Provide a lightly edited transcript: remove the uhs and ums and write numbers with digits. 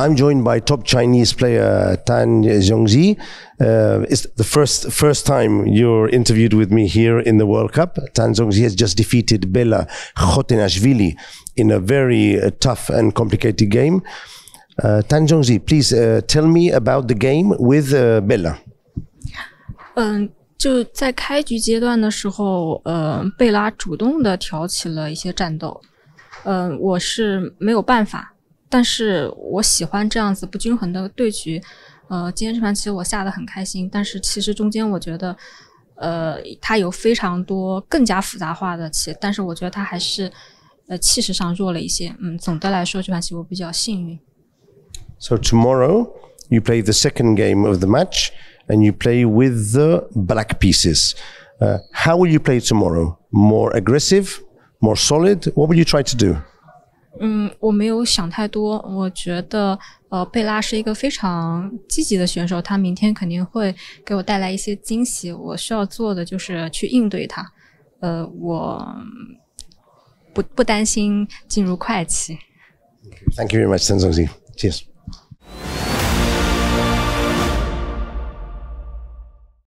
I'm joined by top Chinese player Tan Zhongyi. It's the first time you're interviewed with me here in the World Cup. Tan Zhongyi has just defeated Bella Khotenashvili in a very tough and complicated game. Tan Zhongyi, please tell me about the game with Bella. 就在开局阶段的时候，贝拉主动的挑起了一些战斗，我是没有办法，但是我喜欢这样子不均衡的对局，今天这盘棋我下得很开心，但是其实中间我觉得，他有非常多更加复杂化的棋，但是我觉得他还是气势上弱了一些，总的来说这盘棋我比较幸运。 So tomorrow you play the second game of the match and you play with the black pieces. How will you play tomorrow? More aggressive? More solid? What will you try to do? 我没有想太多，我觉得贝拉是一个非常积极的选手，他明天肯定会给我带来一些惊喜，我需要做的就是去应对他，我不担心进入快棋。 Thank you very much, Tan Zhongyi. Cheers.